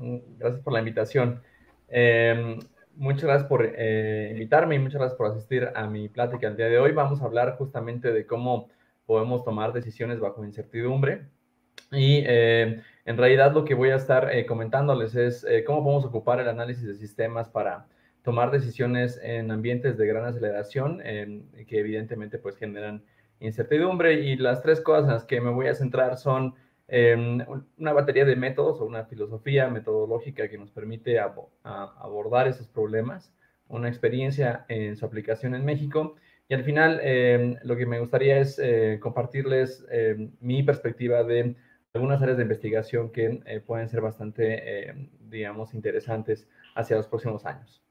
Gracias por la invitación. Eh, Muchas gracias por invitarme y muchas gracias por asistir a mi plática el día de hoy. Vamos a hablar justamente de cómo podemos tomar decisiones bajo incertidumbre. Y en realidad lo que voy a estar comentándoles es cómo podemos ocupar el análisis de sistemas para tomar decisiones en ambientes de gran aceleración, que evidentemente pues generan incertidumbre. Y las tres cosas en las que me voy a centrar son una batería de métodos o una filosofía metodológica que nos permite abordar esos problemas, una experiencia en su aplicación en México. Y al final, lo que me gustaría es compartirles mi perspectiva de algunas áreas de investigación que pueden ser bastante, digamos, interesantes hacia los próximos años.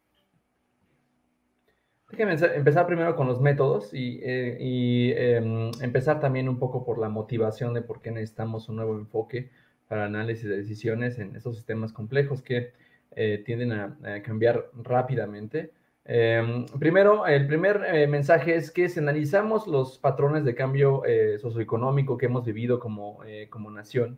Déjenme empezar primero con los métodos y empezar también un poco por la motivación de por qué necesitamos un nuevo enfoque para análisis de decisiones en estos sistemas complejos que tienden a cambiar rápidamente. Primero, el primer mensaje es que si analizamos los patrones de cambio socioeconómico que hemos vivido como nación,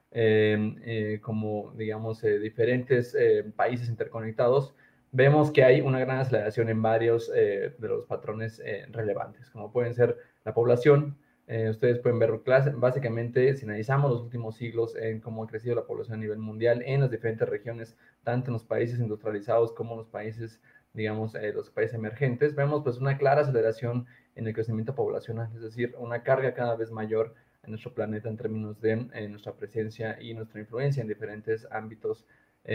como, digamos, diferentes países interconectados, vemos que hay una gran aceleración en varios de los patrones relevantes, como pueden ser la población. Ustedes pueden ver básicamente, si analizamos los últimos siglos en cómo ha crecido la población a nivel mundial en las diferentes regiones, tanto en los países industrializados como en los países, digamos, los países emergentes, vemos pues una clara aceleración en el crecimiento poblacional, es decir, una carga cada vez mayor en nuestro planeta en términos de nuestra presencia y nuestra influencia en diferentes ámbitos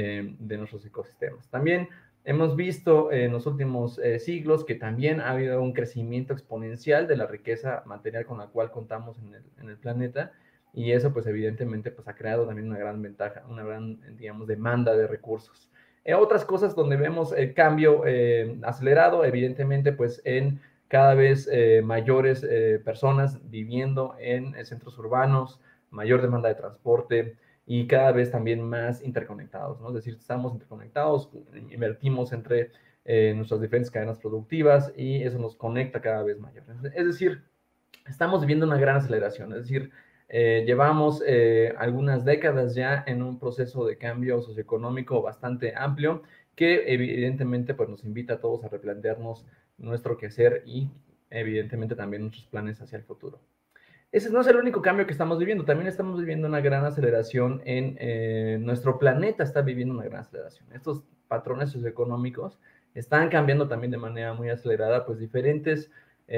de nuestros ecosistemas. También hemos visto en los últimos siglos que también ha habido un crecimiento exponencial de la riqueza material con la cual contamos en el planeta, y eso pues evidentemente pues ha creado también una gran ventaja, una gran, digamos, demanda de recursos. Otras cosas donde vemos el cambio acelerado, evidentemente pues en cada vez mayores personas viviendo en centros urbanos, mayor demanda de transporte, y cada vez también más interconectados, ¿no? Es decir, estamos interconectados, invertimos entre nuestras diferentes cadenas productivas y eso nos conecta cada vez mayor. Es decir, estamos viviendo una gran aceleración, es decir, llevamos algunas décadas ya en un proceso de cambio socioeconómico bastante amplio que evidentemente pues, nos invita a todos a replantearnos nuestro quehacer y evidentemente también nuestros planes hacia el futuro. Ese no es el único cambio que estamos viviendo, también estamos viviendo una gran aceleración en nuestro planeta, está viviendo una gran aceleración. Estos patrones socioeconómicos están cambiando también de manera muy acelerada, pues diferentes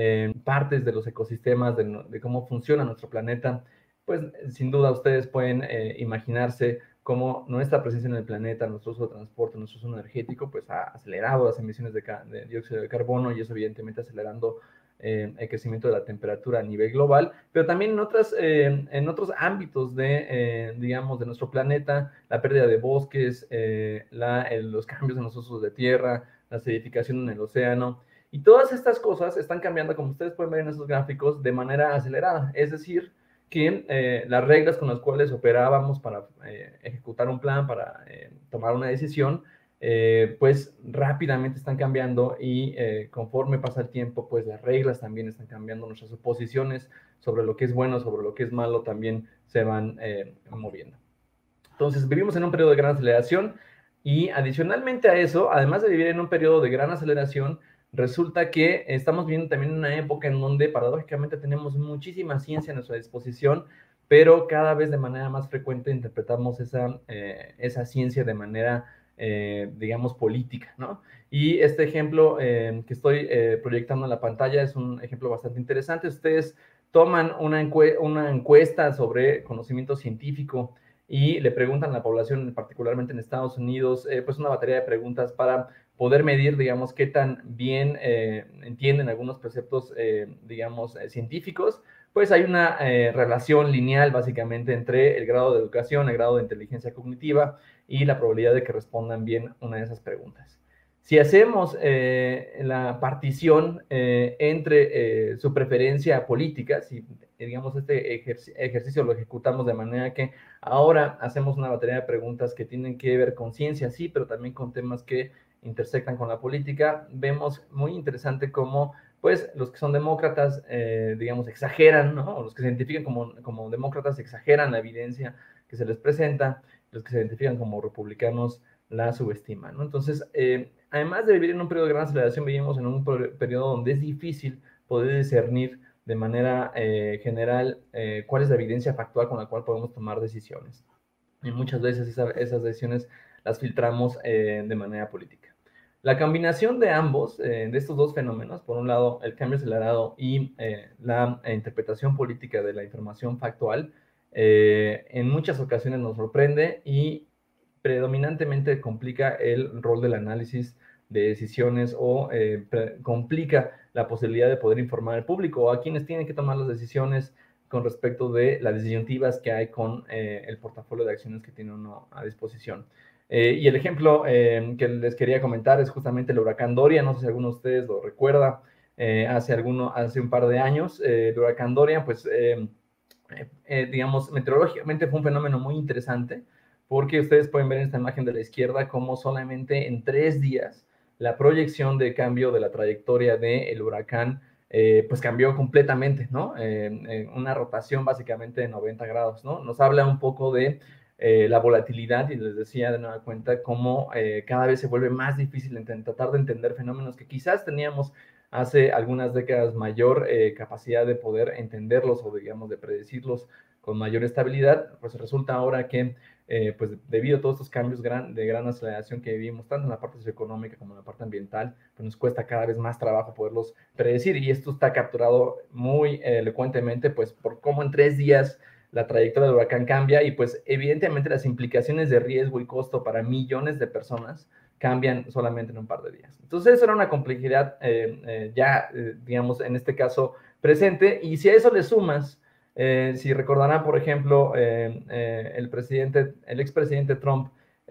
partes de los ecosistemas, de cómo funciona nuestro planeta, pues sin duda ustedes pueden imaginarse cómo nuestra presencia en el planeta, nuestro uso de transporte, nuestro uso energético, pues ha acelerado las emisiones de dióxido de carbono y eso evidentemente acelerando el crecimiento de la temperatura a nivel global, pero también en otros ámbitos digamos, de nuestro planeta, la pérdida de bosques, los cambios en los usos de tierra, la acidificación en el océano, y todas estas cosas están cambiando, como ustedes pueden ver en esos gráficos, de manera acelerada, es decir, que las reglas con las cuales operábamos para ejecutar un plan, para tomar una decisión, pues rápidamente están cambiando y conforme pasa el tiempo, pues las reglas también están cambiando, nuestras suposiciones sobre lo que es bueno, sobre lo que es malo, también se van moviendo. Entonces, vivimos en un periodo de gran aceleración y adicionalmente a eso, además de vivir en un periodo de gran aceleración, resulta que estamos viviendo también una época en donde paradójicamente tenemos muchísima ciencia a nuestra disposición, pero cada vez de manera más frecuente interpretamos esa ciencia de manera digamos, política, ¿no? Y este ejemplo que estoy proyectando en la pantalla es un ejemplo bastante interesante. Ustedes toman una encuesta sobre conocimiento científico y le preguntan a la población, particularmente en Estados Unidos, pues una batería de preguntas para poder medir, digamos, qué tan bien entienden algunos preceptos, digamos, científicos. Pues hay una relación lineal básicamente entre el grado de educación, el grado de inteligencia cognitiva y la probabilidad de que respondan bien una de esas preguntas. Si hacemos la partición entre su preferencia política, si digamos este ejercicio lo ejecutamos de manera que ahora hacemos una batería de preguntas que tienen que ver con ciencia, sí, pero también con temas que intersectan con la política, vemos muy interesante cómo pues los que son demócratas, digamos, exageran, ¿no? O los que se identifican como demócratas exageran la evidencia que se les presenta, los que se identifican como republicanos la subestiman, ¿no? Entonces, además de vivir en un periodo de gran aceleración, vivimos en un periodo donde es difícil poder discernir de manera general cuál es la evidencia factual con la cual podemos tomar decisiones. Y muchas veces esas decisiones las filtramos de manera política. La combinación de ambos, de estos dos fenómenos, por un lado el cambio acelerado y la interpretación política de la información factual, en muchas ocasiones nos sorprende y predominantemente complica el rol del análisis de decisiones o complica la posibilidad de poder informar al público o a quienes tienen que tomar las decisiones con respecto de las disyuntivas que hay con el portafolio de acciones que tiene uno a disposición. Y el ejemplo que les quería comentar es justamente el huracán Doria, no sé si alguno de ustedes lo recuerda, hace un par de años, el huracán Doria, pues, digamos, meteorológicamente fue un fenómeno muy interesante, porque ustedes pueden ver en esta imagen de la izquierda cómo solamente en 3 días la proyección de cambio de la trayectoria del huracán pues cambió completamente, ¿no? Una rotación básicamente de 90 grados, ¿no? Nos habla un poco de la volatilidad y les decía de nueva cuenta cómo cada vez se vuelve más difícil tratar de entender fenómenos que quizás teníamos hace algunas décadas mayor capacidad de poder entenderlos o digamos de predecirlos con mayor estabilidad, pues resulta ahora que pues debido a todos estos cambios de gran aceleración que vivimos, tanto en la parte socioeconómica como en la parte ambiental, pues nos cuesta cada vez más trabajo poderlos predecir y esto está capturado muy elocuentemente pues por cómo en 3 días la trayectoria del huracán cambia y pues evidentemente las implicaciones de riesgo y costo para millones de personas cambian solamente en un par de días. Entonces eso era una complejidad digamos, en este caso presente y si a eso le sumas si recordarán, por ejemplo, el expresidente Trump,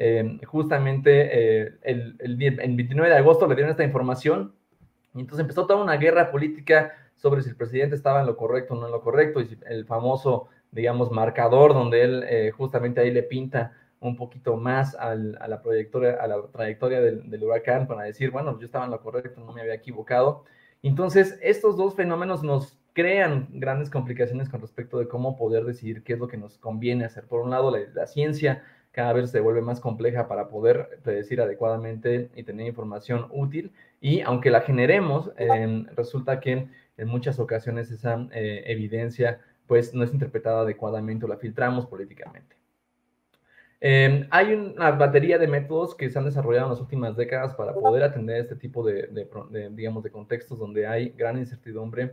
justamente el 29 de agosto le dieron esta información y entonces empezó toda una guerra política sobre si el presidente estaba en lo correcto o no en lo correcto y si el famoso, digamos, marcador donde él justamente ahí le pinta un poquito más a la trayectoria del huracán para decir, bueno, yo estaba en lo correcto, no me había equivocado. Entonces, estos dos fenómenos nos crean grandes complicaciones con respecto de cómo poder decidir qué es lo que nos conviene hacer. Por un lado, la ciencia cada vez se vuelve más compleja para poder predecir adecuadamente y tener información útil, y aunque la generemos, resulta que en muchas ocasiones esa evidencia pues no es interpretada adecuadamente o la filtramos políticamente. Hay una batería de métodos que se han desarrollado en las últimas décadas para poder atender este tipo digamos, de contextos donde hay gran incertidumbre.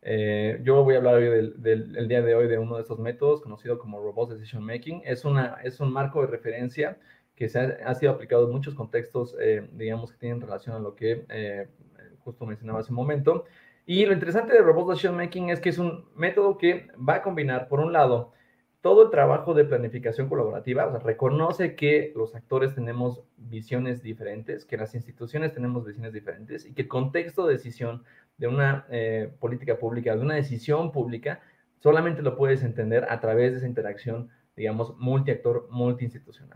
Yo voy a hablar hoy el día de hoy de uno de estos métodos conocido como Robust Decision Making. Es un marco de referencia que ha sido aplicado en muchos contextos, digamos, que tienen relación a lo que justo mencionaba hace un momento. Y lo interesante de Robust Decision Making es que es un método que va a combinar, por un lado, todo el trabajo de planificación colaborativa, o sea, reconoce que los actores tenemos visiones diferentes, que las instituciones tenemos visiones diferentes y que el contexto de decisión de una política pública, de una decisión pública, solamente lo puedes entender a través de esa interacción, digamos, multiactor, multiinstitucional.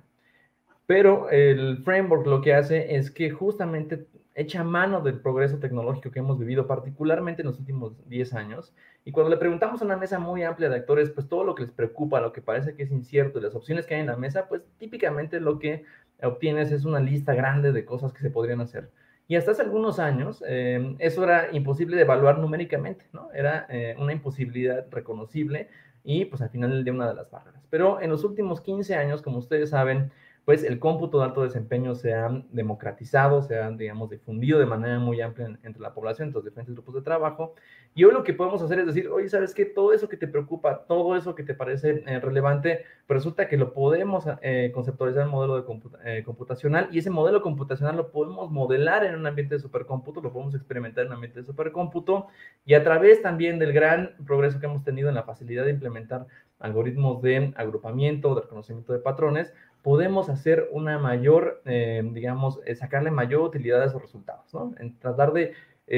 Pero el framework lo que hace es que justamente echa mano del progreso tecnológico que hemos vivido, particularmente en los últimos 10 años, y cuando le preguntamos a una mesa muy amplia de actores, pues todo lo que les preocupa, lo que parece que es incierto, y las opciones que hay en la mesa, pues típicamente lo que obtienes es una lista grande de cosas que se podrían hacer. Y hasta hace algunos años, eso era imposible de evaluar numéricamente, ¿no? Era una imposibilidad reconocible y pues al final de una de las barreras. Pero en los últimos 15 años, como ustedes saben, pues el cómputo de alto desempeño se ha democratizado, se ha, digamos, difundido de manera muy amplia entre la población, entre los diferentes grupos de trabajo. Y hoy lo que podemos hacer es decir, oye, ¿sabes qué? Todo eso que te preocupa, todo eso que te parece relevante, pues resulta que lo podemos conceptualizar en un modelo computacional, y ese modelo computacional lo podemos modelar en un ambiente de supercómputo, lo podemos experimentar en un ambiente de supercómputo, y a través también del gran progreso que hemos tenido en la facilidad de implementar algoritmos de agrupamiento, de reconocimiento de patrones, podemos hacer una mayor, digamos, sacarle mayor utilidad a esos resultados, ¿no? En tratar de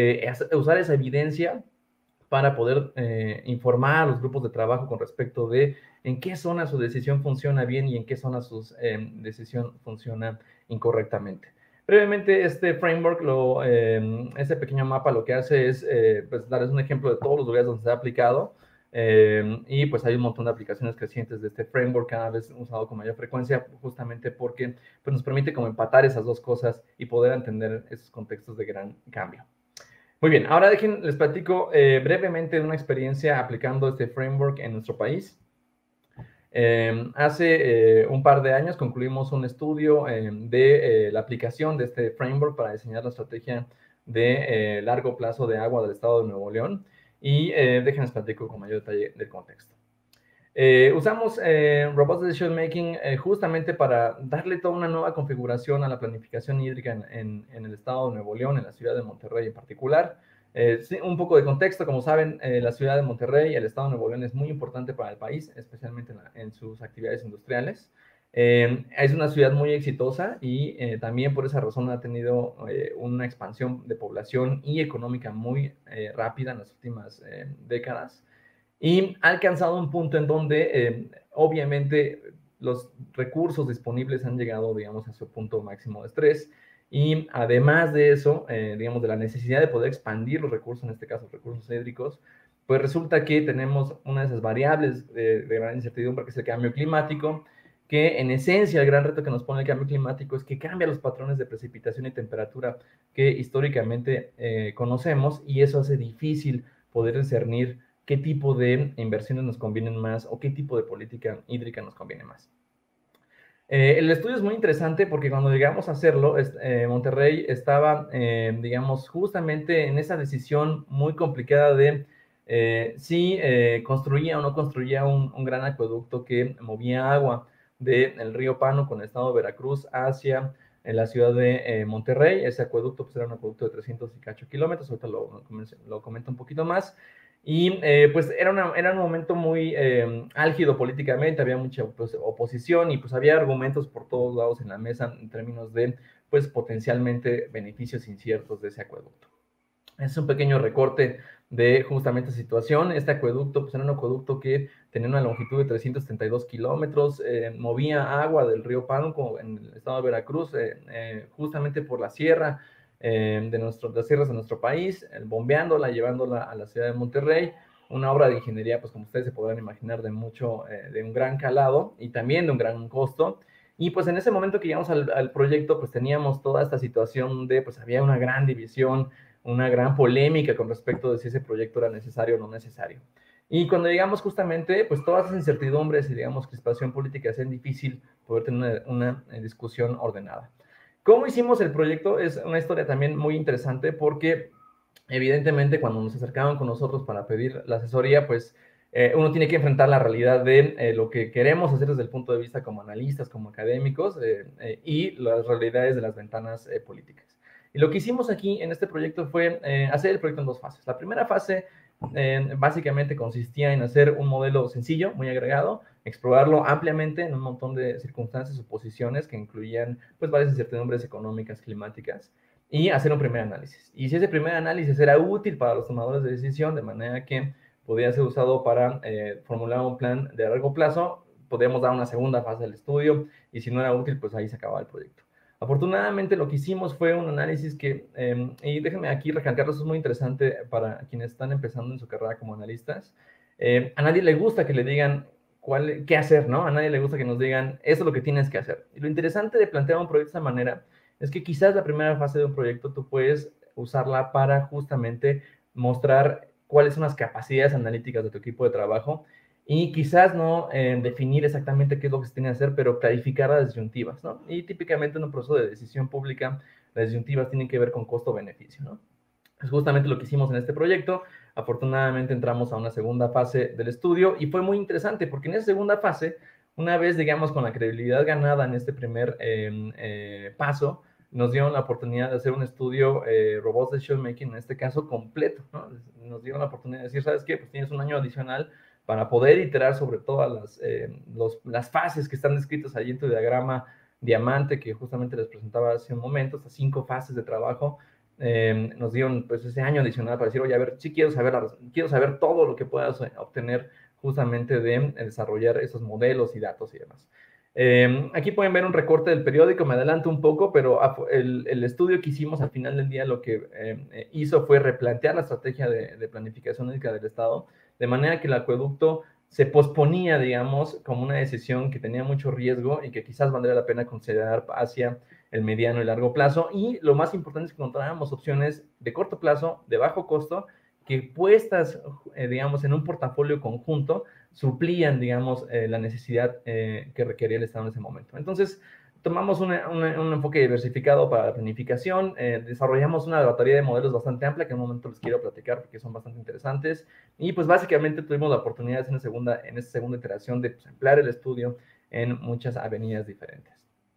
usar esa evidencia para poder informar a los grupos de trabajo con respecto de en qué zona su decisión funciona bien y en qué zona su decisión funciona incorrectamente. Brevemente, este framework, este pequeño mapa lo que hace es pues, darles un ejemplo de todos los lugares donde se ha aplicado. Y pues hay un montón de aplicaciones crecientes de este framework, cada vez usado con mayor frecuencia, justamente porque pues, nos permite como empatar esas dos cosas y poder entender esos contextos de gran cambio. Muy bien, ahora les platico brevemente de una experiencia aplicando este framework en nuestro país. Hace un par de años concluimos un estudio de la aplicación de este framework para diseñar la estrategia de largo plazo de agua del estado de Nuevo León, y déjenles platico con mayor detalle del contexto. Usamos Robust Decision Making justamente para darle toda una nueva configuración a la planificación hídrica en el estado de Nuevo León, en la ciudad de Monterrey en particular. Sí, un poco de contexto, como saben, la ciudad de Monterrey, el estado de Nuevo León, es muy importante para el país, especialmente en sus actividades industriales. Es una ciudad muy exitosa y también por esa razón ha tenido una expansión de población y económica muy rápida en las últimas décadas. Y ha alcanzado un punto en donde, obviamente, los recursos disponibles han llegado, digamos, a su punto máximo de estrés. Y además de eso, digamos, de la necesidad de poder expandir los recursos, en este caso recursos hídricos, pues resulta que tenemos una de esas variables de gran incertidumbre, que es el cambio climático, que en esencia el gran reto que nos pone el cambio climático es que cambia los patrones de precipitación y temperatura que históricamente conocemos, y eso hace difícil poder discernir qué tipo de inversiones nos convienen más o qué tipo de política hídrica nos conviene más. El estudio es muy interesante porque cuando llegamos a hacerlo, Monterrey estaba, digamos, justamente en esa decisión muy complicada de si construía o no construía un gran acueducto que movía agua del río Pano con el estado de Veracruz hacia la ciudad de Monterrey. Ese acueducto pues, era un acueducto de 300 y cacho kilómetros, ahorita lo comento un poquito más. Y pues era un momento muy álgido políticamente, había mucha pues, oposición, y pues había argumentos por todos lados en la mesa en términos de pues potencialmente beneficios inciertos de ese acueducto. Es un pequeño recorte de justamente esa situación. Este acueducto pues, era un acueducto que tenía una longitud de 332 kilómetros, movía agua del río Pánuco en el estado de Veracruz, justamente por la sierra, de las sierras de nuestro país, bombeándola, llevándola a la ciudad de Monterrey. Una obra de ingeniería, pues como ustedes se podrán imaginar, de un gran calado y también de un gran costo. Y pues en ese momento que llegamos al proyecto, pues teníamos toda esta situación de, pues había una gran división, una gran polémica con respecto de si ese proyecto era necesario o no necesario. Y cuando llegamos justamente, pues todas esas incertidumbres y, digamos, crispación política hacen difícil poder tener una discusión ordenada. ¿Cómo hicimos el proyecto? Es una historia también muy interesante porque, evidentemente, cuando nos acercaban con nosotros para pedir la asesoría, pues uno tiene que enfrentar la realidad de lo que queremos hacer desde el punto de vista como analistas, como académicos, y las realidades de las ventanas políticas. Y lo que hicimos aquí en este proyecto fue hacer el proyecto en dos fases. La primera fase básicamente consistía en hacer un modelo sencillo, muy agregado, explorarlo ampliamente en un montón de circunstancias o posiciones que incluían pues varias incertidumbres económicas, climáticas, y hacer un primer análisis. Y si ese primer análisis era útil para los tomadores de decisión, de manera que podía ser usado para formular un plan de largo plazo, podíamos dar una segunda fase del estudio, y si no era útil, pues ahí se acababa el proyecto. Afortunadamente lo que hicimos fue un análisis que, y déjenme aquí recalcarlo, eso es muy interesante para quienes están empezando en su carrera como analistas. A nadie le gusta que le digan qué hacer, ¿no? A nadie le gusta que nos digan, eso es lo que tienes que hacer. Y lo interesante de plantear un proyecto de esta manera es que quizás la primera fase de un proyecto tú puedes usarla para justamente mostrar cuáles son las capacidades analíticas de tu equipo de trabajo, y quizás no definir exactamente qué es lo que se tiene que hacer, pero clarificar las disyuntivas, ¿no? Y típicamente en un proceso de decisión pública, las disyuntivas tienen que ver con costo-beneficio, ¿no? Es justamente lo que hicimos en este proyecto. Afortunadamente entramos a una segunda fase del estudio y fue muy interesante porque en esa segunda fase, una vez, digamos, con la credibilidad ganada en este primer paso, nos dieron la oportunidad de hacer un estudio Robust Decision Making, en este caso completo, ¿no? Nos dieron la oportunidad de decir, ¿sabes qué? Pues tienes un año adicional para poder iterar sobre todas las fases que están descritas allí en tu diagrama diamante, que justamente les presentaba hace un momento, estas 5 fases de trabajo. Nos dieron pues ese año adicional para decir, oye, a ver, sí quiero saber todo lo que puedas obtener justamente de desarrollar esos modelos y datos y demás. Aquí pueden ver un recorte del periódico, me adelanto un poco, pero el estudio que hicimos al final del día lo que hizo fue replantear la estrategia de planificación hídrica del Estado, de manera que el acueducto se posponía, digamos, como una decisión que tenía mucho riesgo y que quizás valdría la pena considerar hacia el mediano y largo plazo. Y lo más importante es que encontrábamos opciones de corto plazo, de bajo costo, que puestas, digamos, en un portafolio conjunto, suplían, digamos, la necesidad que requería el Estado en ese momento. Entonces, tomamos un enfoque diversificado para la planificación, desarrollamos una batería de modelos bastante amplia que en un momento les quiero platicar porque son bastante interesantes, y pues básicamente tuvimos la oportunidad en esta segunda iteración de pues, emplear el estudio en muchas avenidas diferentes.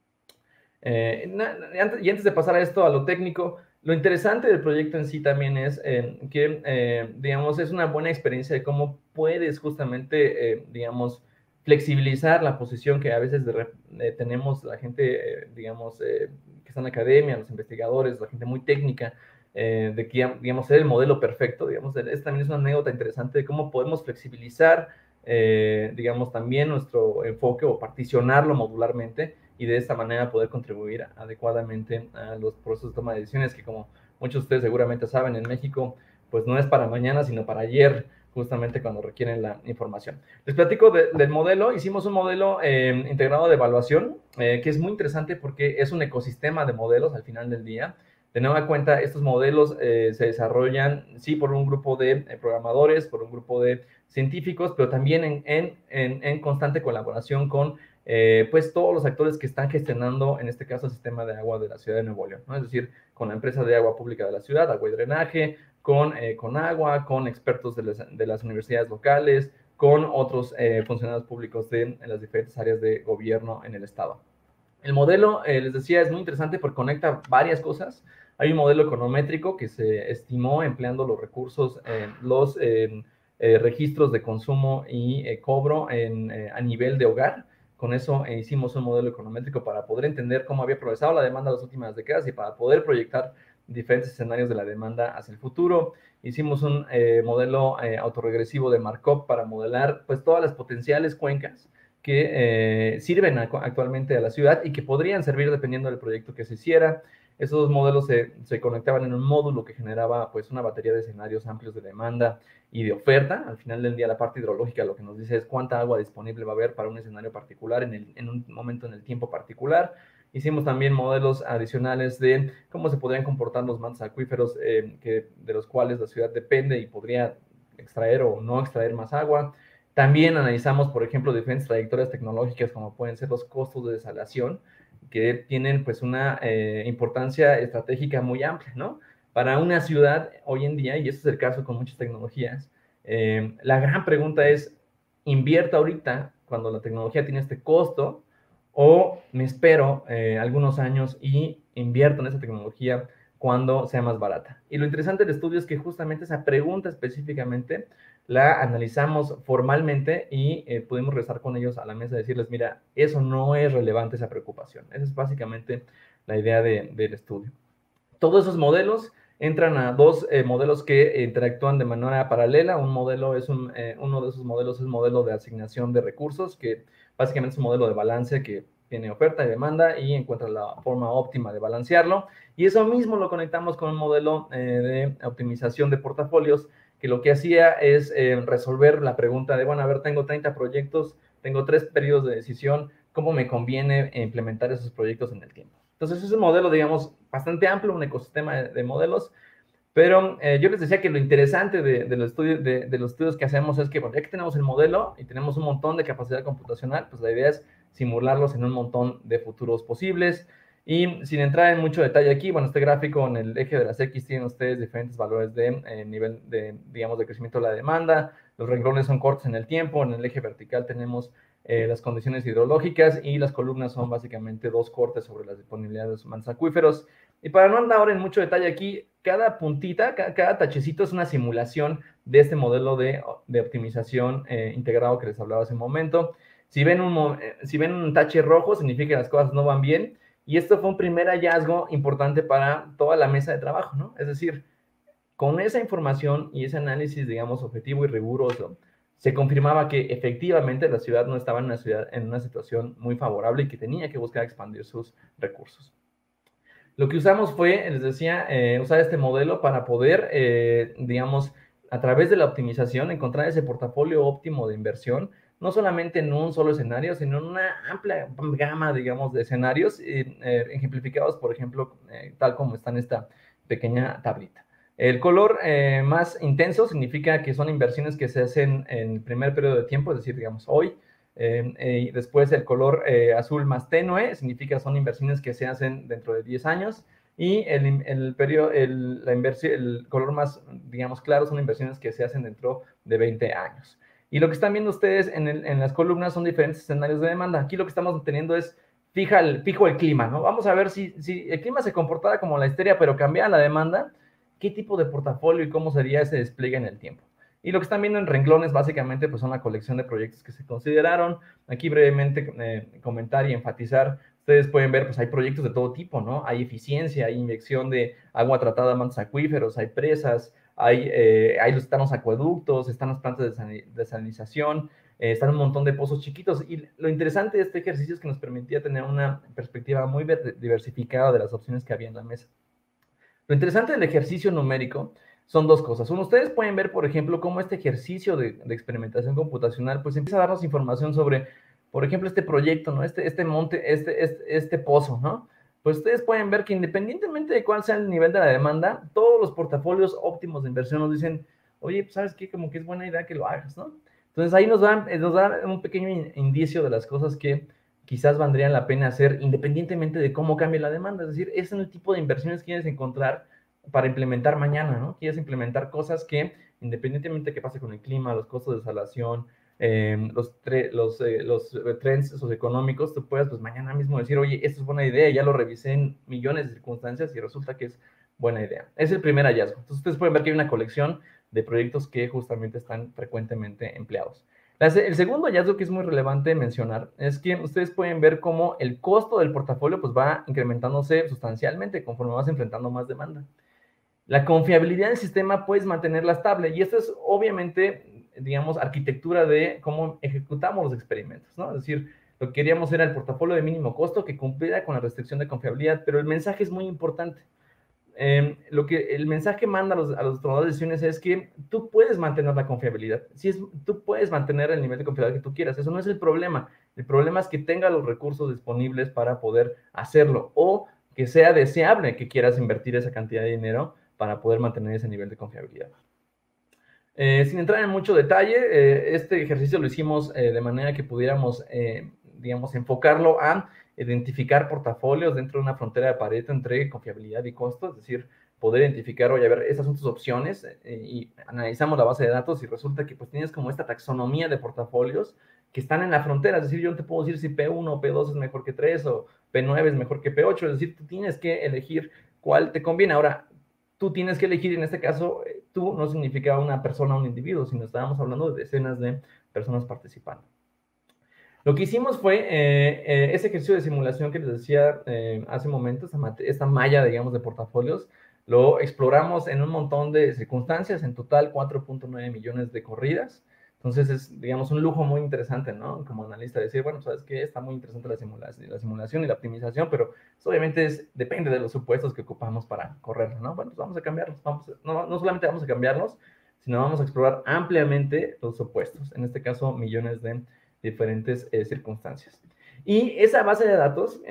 Y antes de pasar a esto, a lo técnico, lo interesante del proyecto en sí también es que, digamos, es una buena experiencia de cómo puedes justamente, digamos, flexibilizar la posición que a veces tenemos la gente, digamos, que está en la academia, los investigadores, la gente muy técnica, de que, digamos, ser el modelo perfecto, digamos, también es una anécdota interesante de cómo podemos flexibilizar, digamos, también nuestro enfoque o particionarlo modularmente y de esta manera poder contribuir adecuadamente a los procesos de toma de decisiones que, como muchos de ustedes seguramente saben, en México, pues no es para mañana, sino para ayer, justamente cuando requieren la información. Les platico del modelo. Hicimos un modelo integrado de evaluación, que es muy interesante porque es un ecosistema de modelos al final del día. De nueva cuenta, estos modelos se desarrollan, sí, por un grupo de programadores, por un grupo de científicos, pero también en constante colaboración con pues todos los actores que están gestionando, en este caso, el sistema de agua de la ciudad de Nuevo León, ¿no? Es decir, con la empresa de agua pública de la ciudad, agua y drenaje, con agua, con expertos de las universidades locales, con otros funcionarios públicos de las diferentes áreas de gobierno en el estado. El modelo, les decía, es muy interesante porque conecta varias cosas. Hay un modelo econométrico que se estimó empleando los recursos, los registros de consumo y cobro a nivel de hogar. Con eso hicimos un modelo econométrico para poder entender cómo había progresado la demanda en las últimas décadas y para poder proyectar diferentes escenarios de la demanda hacia el futuro. Hicimos un modelo autorregresivo de Markov para modelar pues todas las potenciales cuencas que sirven actualmente a la ciudad y que podrían servir dependiendo del proyecto que se hiciera. Esos dos modelos se conectaban en un módulo que generaba pues una batería de escenarios amplios de demanda y de oferta. Al final del día, la parte hidrológica lo que nos dice es cuánta agua disponible va a haber para un escenario particular en un momento en el tiempo particular. Hicimos también modelos adicionales de cómo se podrían comportar los mantos acuíferos de los cuales la ciudad depende y podría extraer o no extraer más agua. También analizamos, por ejemplo, diferentes trayectorias tecnológicas como pueden ser los costos de desalación, que tienen pues una importancia estratégica muy amplia, ¿no? Para una ciudad hoy en día, y eso es el caso con muchas tecnologías, la gran pregunta es, ¿invierto ahorita cuando la tecnología tiene este costo o me espero algunos años y invierto en esa tecnología cuando sea más barata? Y lo interesante del estudio es que justamente esa pregunta específicamente la analizamos formalmente y pudimos regresar con ellos a la mesa y decirles, mira, eso no es relevante, esa preocupación. Esa es básicamente la idea del estudio. Todos esos modelos entran a dos modelos que interactúan de manera paralela. Uno de esos modelos es el modelo de asignación de recursos, que básicamente es un modelo de balance que tiene oferta y demanda y encuentra la forma óptima de balancearlo. Y eso mismo lo conectamos con un modelo de optimización de portafolios, que lo que hacía es resolver la pregunta de, bueno, a ver, tengo 30 proyectos, tengo 3 periodos de decisión, ¿cómo me conviene implementar esos proyectos en el tiempo? Entonces es un modelo, digamos, bastante amplio, un ecosistema de modelos, pero yo les decía que lo interesante de los estudios que hacemos es que, bueno, ya que tenemos el modelo y tenemos un montón de capacidad computacional, pues la idea es simularlos en un montón de futuros posibles. Y sin entrar en mucho detalle aquí, bueno, este gráfico en el eje de las X tienen ustedes diferentes valores de nivel de, digamos, de crecimiento de la demanda. Los renglones son cortos en el tiempo. En el eje vertical tenemos las condiciones hidrológicas y las columnas son básicamente dos cortes sobre las disponibilidades de los mantos acuíferos. Y para no andar ahora en mucho detalle aquí, cada puntita, cada tachecito es una simulación de este modelo de optimización integrado que les hablaba hace un momento. Si ven un tache rojo, significa que las cosas no van bien. Y esto fue un primer hallazgo importante para toda la mesa de trabajo, ¿no? Es decir, con esa información y ese análisis, digamos, objetivo y riguroso, se confirmaba que efectivamente la ciudad no estaba en una situación muy favorable y que tenía que buscar expandir sus recursos. Lo que usamos fue, les decía, usar este modelo para poder, digamos, a través de la optimización, encontrar ese portafolio óptimo de inversión, no solamente en un solo escenario, sino en una amplia gama, digamos, de escenarios, ejemplificados, por ejemplo, tal como está en esta pequeña tablita. El color más intenso significa que son inversiones que se hacen en el primer periodo de tiempo, es decir, digamos, hoy. Y después el color azul más tenue significa son inversiones que se hacen dentro de 10 años. Y el color más, digamos, claro son inversiones que se hacen dentro de 20 años. Y lo que están viendo ustedes en las columnas son diferentes escenarios de demanda. Aquí lo que estamos teniendo es fijo el clima, ¿no? Vamos a ver si el clima se comportara como la histeria, pero cambiara la demanda, qué tipo de portafolio y cómo sería ese despliegue en el tiempo. Y lo que están viendo en renglones básicamente pues son la colección de proyectos que se consideraron. Aquí brevemente comentar y enfatizar, ustedes pueden ver pues hay proyectos de todo tipo, ¿no? Hay eficiencia, hay inyección de agua tratada a mantos acuíferos, hay presas, están los acueductos, están las plantas de salinización, están un montón de pozos chiquitos. Y lo interesante de este ejercicio es que nos permitía tener una perspectiva muy diversificada de las opciones que había en la mesa. Lo interesante del ejercicio numérico son dos cosas. Uno, ustedes pueden ver, por ejemplo, cómo este ejercicio de experimentación computacional pues empieza a darnos información sobre, por ejemplo, este proyecto, ¿no? Este monte, este pozo, ¿no? Pues ustedes pueden ver que independientemente de cuál sea el nivel de la demanda, todos los portafolios óptimos de inversión nos dicen, oye, pues, ¿sabes qué? Como que es buena idea que lo hagas, ¿no? Entonces ahí nos da un pequeño indicio de las cosas que quizás valdrían la pena hacer independientemente de cómo cambie la demanda. Es decir, es en el tipo de inversiones que quieres encontrar para implementar mañana, ¿no? Quieres implementar cosas que, independientemente de qué pase con el clima, los costos de desalación, los trends socioeconómicos, tú puedes pues mañana mismo decir, oye, esto es buena idea, ya lo revisé en millones de circunstancias y resulta que es buena idea. Es el primer hallazgo. Entonces ustedes pueden ver que hay una colección de proyectos que justamente están frecuentemente empleados. El segundo hallazgo que es muy relevante mencionar es que ustedes pueden ver cómo el costo del portafolio pues va incrementándose sustancialmente conforme vas enfrentando más demanda. La confiabilidad del sistema puedes mantenerla estable y esto es obviamente, digamos, arquitectura de cómo ejecutamos los experimentos, ¿no? Es decir, lo que queríamos era el portafolio de mínimo costo que cumpliera con la restricción de confiabilidad, pero el mensaje es muy importante. Lo que el mensaje manda a los tomadores de decisiones es que tú puedes mantener la confiabilidad. Tú puedes mantener el nivel de confiabilidad que tú quieras. Eso no es el problema. El problema es que tenga los recursos disponibles para poder hacerlo o que sea deseable que quieras invertir esa cantidad de dinero para poder mantener ese nivel de confiabilidad. Sin entrar en mucho detalle, este ejercicio lo hicimos de manera que pudiéramos, digamos, enfocarlo a identificar portafolios dentro de una frontera de Pareto entre confiabilidad y costo, es decir, poder identificar, oye, a ver, esas son tus opciones, y analizamos la base de datos y resulta que pues tienes como esta taxonomía de portafolios que están en la frontera, es decir, yo no te puedo decir si P1 o P2 es mejor que 3 o P9 es mejor que P8, es decir, tú tienes que elegir cuál te conviene. Ahora, tú tienes que elegir, en este caso, tú no significa una persona o un individuo, sino estábamos hablando de decenas de personas participando. Lo que hicimos fue ese ejercicio de simulación que les decía hace un momento, esta malla, digamos, de portafolios, lo exploramos en un montón de circunstancias, en total 4.9 millones de corridas. Entonces es, digamos, un lujo muy interesante, ¿no? Como analista, decir, bueno, ¿sabes qué? Está muy interesante la simulación y la optimización, pero obviamente depende de los supuestos que ocupamos para correrlo, ¿no? Bueno, pues vamos a cambiarlos. No solamente vamos a cambiarlos, sino vamos a explorar ampliamente los supuestos. En este caso, millones de diferentes circunstancias. Y esa base de datos,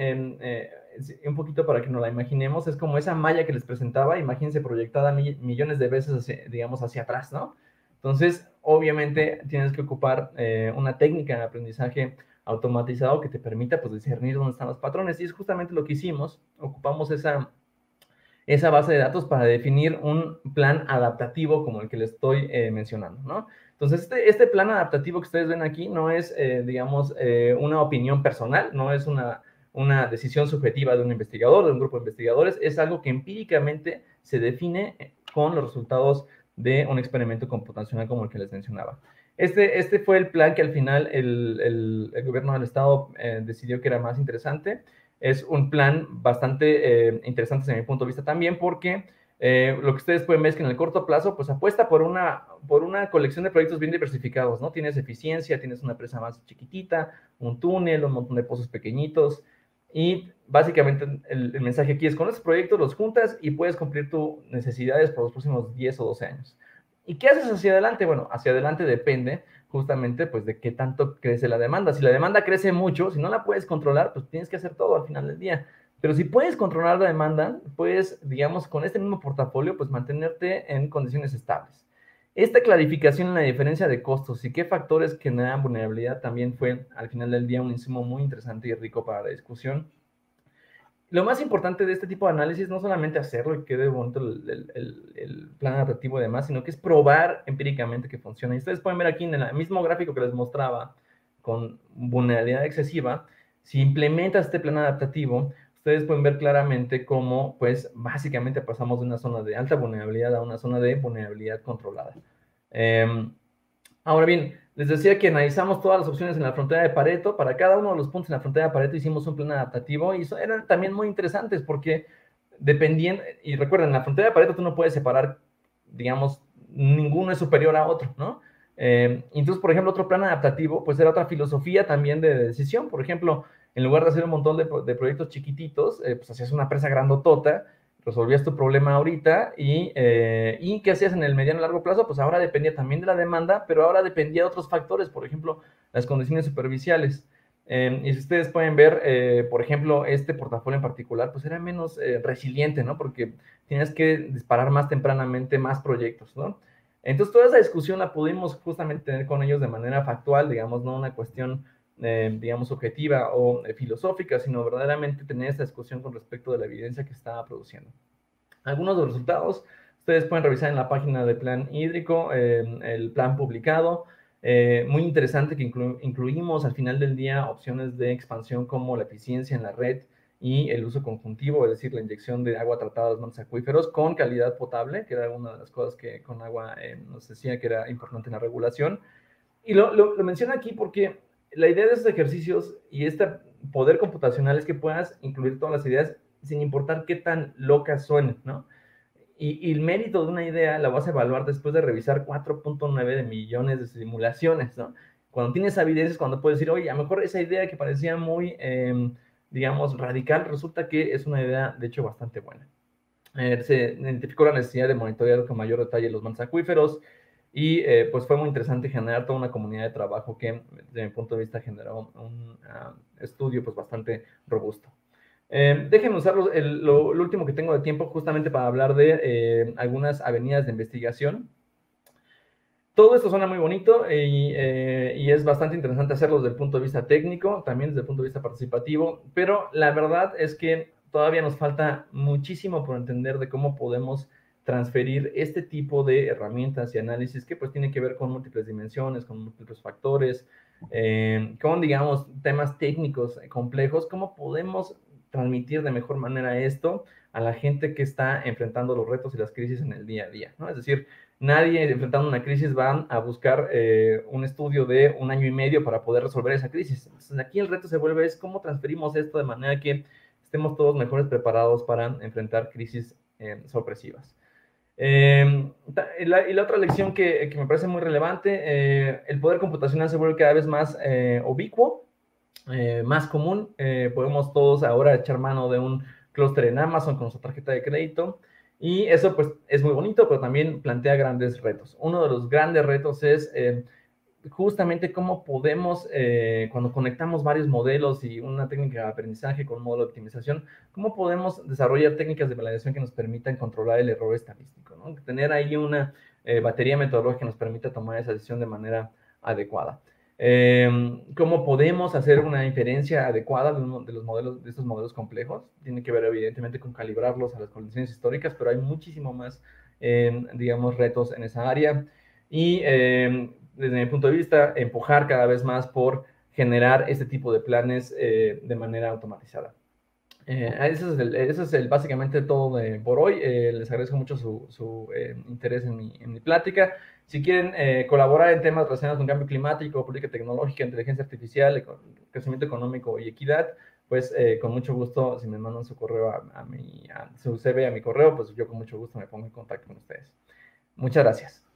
un poquito para que nos la imaginemos, es como esa malla que les presentaba, imagínense proyectada millones de veces, digamos, hacia atrás, ¿no? Entonces, obviamente, tienes que ocupar una técnica de aprendizaje automatizado que te permita, pues, discernir dónde están los patrones. Y es justamente lo que hicimos. Ocupamos esa base de datos para definir un plan adaptativo como el que les estoy mencionando, ¿no? Entonces, este plan adaptativo que ustedes ven aquí no es, digamos, una opinión personal, no es una decisión subjetiva de un investigador, de un grupo de investigadores, es algo que empíricamente se define con los resultados de un experimento computacional como el que les mencionaba. Este fue el plan que al final el gobierno del estado decidió que era más interesante. Es un plan bastante interesante desde mi punto de vista también porque lo que ustedes pueden ver es que en el corto plazo pues apuesta por una colección de proyectos bien diversificados, ¿no? Tienes eficiencia, tienes una presa más chiquitita, un túnel, un montón de pozos pequeñitos y básicamente el mensaje aquí es con estos proyectos los juntas y puedes cumplir tus necesidades por los próximos 10 o 12 años. ¿Y qué haces hacia adelante? Bueno, hacia adelante depende justamente pues de qué tanto crece la demanda. Si la demanda crece mucho, si no la puedes controlar, pues tienes que hacer todo al final del día. Pero si puedes controlar la demanda, puedes, digamos, con este mismo portafolio, pues mantenerte en condiciones estables. Esta clarificación en la diferencia de costos y qué factores generan vulnerabilidad también fue al final del día un insumo muy interesante y rico para la discusión. Lo más importante de este tipo de análisis no solamente hacerlo y quede bonito el plan adaptativo y demás, sino que es probar empíricamente que funciona. Y ustedes pueden ver aquí en el mismo gráfico que les mostraba con vulnerabilidad excesiva, si implementas este plan adaptativo, ustedes pueden ver claramente cómo, pues, básicamente pasamos de una zona de alta vulnerabilidad a una zona de vulnerabilidad controlada. Ahora bien, les decía que analizamos todas las opciones en la frontera de Pareto. Para cada uno de los puntos en la frontera de Pareto hicimos un plan adaptativo y eran también muy interesantes porque dependiendo, y recuerden, en la frontera de Pareto tú no puedes separar, digamos, ninguno es superior a otro, ¿no? Entonces, por ejemplo, otro plan adaptativo, pues era otra filosofía también de decisión. Por ejemplo, en lugar de hacer un montón de proyectos chiquititos, pues hacías una presa grandotota, resolvías tu problema ahorita y ¿qué hacías en el mediano y largo plazo? Pues ahora dependía también de la demanda, pero ahora dependía de otros factores, por ejemplo, las condiciones superficiales. Y si ustedes pueden ver, por ejemplo, este portafolio en particular, pues era menos resiliente, ¿no? Porque tienes que disparar más tempranamente más proyectos, ¿no? Entonces, toda esa discusión la pudimos justamente tener con ellos de manera factual, digamos, no una cuestión, digamos, objetiva o filosófica, sino verdaderamente tener esta discusión con respecto de la evidencia que estaba produciendo. Algunos de los resultados ustedes pueden revisar en la página de Plan Hídrico, el plan publicado. Muy interesante que incluimos al final del día opciones de expansión como la eficiencia en la red y el uso conjuntivo, es decir, la inyección de agua tratada a los mantos acuíferos con calidad potable, que era una de las cosas que con agua nos decía que era importante en la regulación. Y lo menciono aquí porque la idea de estos ejercicios y este poder computacional es que puedas incluir todas las ideas sin importar qué tan locas suenen, ¿no? Y el mérito de una idea la vas a evaluar después de revisar 4.9 de millones de simulaciones, ¿no? Cuando tienes evidencias, cuando puedes decir, oye, a lo mejor esa idea que parecía muy, digamos, radical, resulta que es una idea, de hecho, bastante buena. Se identificó la necesidad de monitorear con mayor detalle los mantos acuíferos y pues fue muy interesante generar toda una comunidad de trabajo que, desde mi punto de vista, generó un estudio pues bastante robusto. Déjenme usar lo último que tengo de tiempo justamente para hablar de algunas avenidas de investigación. Todo esto suena muy bonito y es bastante interesante hacerlo desde el punto de vista técnico, también desde el punto de vista participativo, pero la verdad es que todavía nos falta muchísimo por entender de cómo podemos transferir este tipo de herramientas y análisis que pues tiene que ver con múltiples dimensiones, con múltiples factores, con, digamos, temas técnicos complejos, cómo podemos transmitir de mejor manera esto a la gente que está enfrentando los retos y las crisis en el día a día, ¿no? Es decir, nadie enfrentando una crisis va a buscar un estudio de 1 año y medio para poder resolver esa crisis. Entonces, aquí el reto se vuelve es cómo transferimos esto de manera que estemos todos mejores preparados para enfrentar crisis sorpresivas. Y la otra lección que me parece muy relevante, el poder computacional se vuelve cada vez más ubicuo, más común. Podemos todos ahora echar mano de un clúster en Amazon con nuestra tarjeta de crédito. Y eso pues es muy bonito, pero también plantea grandes retos. Uno de los grandes retos es justamente cómo podemos, cuando conectamos varios modelos y una técnica de aprendizaje con un modelo de optimización, cómo podemos desarrollar técnicas de validación que nos permitan controlar el error estadístico, ¿no? Tener ahí una batería metodológica que nos permita tomar esa decisión de manera adecuada. ¿Cómo podemos hacer una inferencia adecuada de los modelos, de estos modelos complejos? Tiene que ver evidentemente con calibrarlos a las condiciones históricas, pero hay muchísimo más, digamos, retos en esa área. Y desde mi punto de vista, empujar cada vez más por generar este tipo de planes de manera automatizada. Eso es básicamente todo por hoy. Les agradezco mucho su interés en mi plática. Si quieren colaborar en temas relacionados con cambio climático, política tecnológica, inteligencia artificial, crecimiento económico y equidad, pues con mucho gusto, si me mandan su correo su CV a mi correo, pues yo con mucho gusto me pongo en contacto con ustedes. Muchas gracias.